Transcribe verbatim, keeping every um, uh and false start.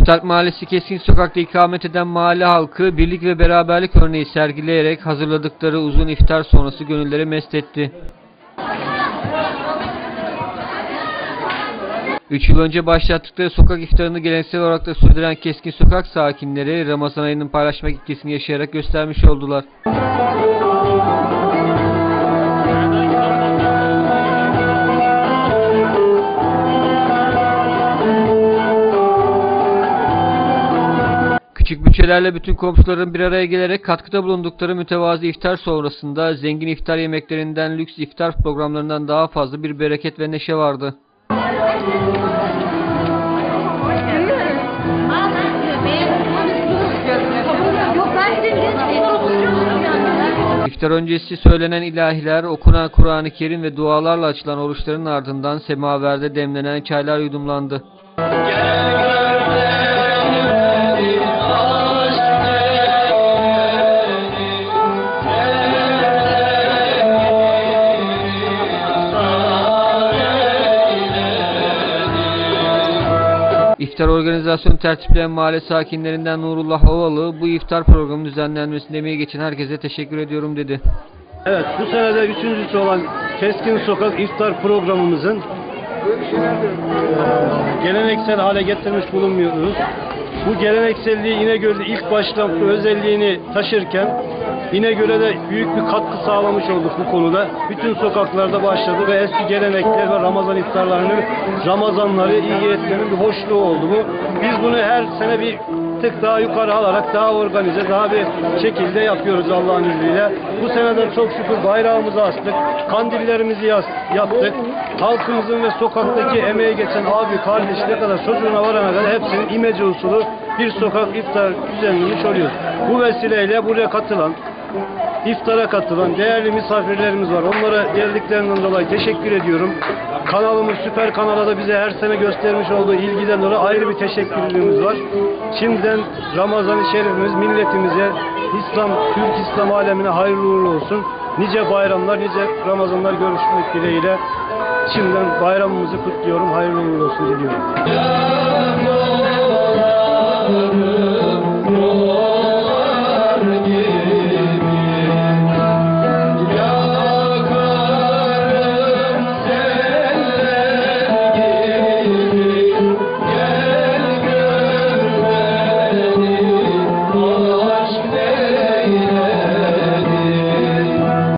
Üstad Mahallesi Keskin Sokak'ta ikamet eden mahalle halkı birlik ve beraberlik örneği sergileyerek hazırladıkları uzun iftar sonrası gönülleri mest etti. Üç yıl önce başlattıkları sokak iftarını geleneksel olarak da sürdüren Keskin Sokak sakinleri Ramazan ayının paylaşmak ilkesini yaşayarak göstermiş oldular. Küçük bütçelerle bütün komşuların bir araya gelerek katkıda bulundukları mütevazı iftar sonrasında zengin iftar yemeklerinden lüks iftar programlarından daha fazla bir bereket ve neşe vardı. İftar öncesi söylenen ilahiler, okunan Kur'an-ı Kerim ve dualarla açılan oruçların ardından semaverde demlenen çaylar yudumlandı. İftar organizasyonu tertipleyen mahalle sakinlerinden Nurullah Ovalı, bu iftar programının düzenlenmesinde emeği geçen herkese teşekkür ediyorum dedi. Evet, bu senede üçüncüsü olan Keskin Sokak iftar programımızın e, geleneksel hale getirmiş bulunmuyoruz. Bu gelenekselliği İnegöl'de ilk baştan özelliğini taşırken İnegöl'e büyük bir katkı sağlamış olduk bu konuda. Bütün sokaklarda başladı ve eski gelenekler ve Ramazan iftarlarının, Ramazanları iyi etmenin bir hoşluğu oldu bu. Biz bunu her sene bir tık daha yukarı alarak daha organize, daha bir şekilde yapıyoruz Allah'ın izniyle. Bu seneden çok şükür bayrağımızı astık, kandillerimizi yaptık. Halkımızın ve sokaktaki emeği geçen abi, kardeş, ne kadar çocuğuna varana kadar hepsinin imece usulü bir sokak iftar düzenlemiş oluyoruz. Bu vesileyle buraya katılan, iftara katılan değerli misafirlerimiz var. Onlara geldiklerinden dolayı teşekkür ediyorum. Kanalımız Süper Kanal'a da bize her sene göstermiş olduğu ilgiden dolayı ayrı bir teşekkürümüz var. Şimdiden Ramazan-ı Şerifimiz milletimize, İslam, Türk İslam alemine hayırlı uğurlu olsun. Nice bayramlar, nice Ramazanlar görüşmek dileğiyle. Şimdiden bayramımızı kutluyorum. Hayırlı uğurlu olsun diliyorum.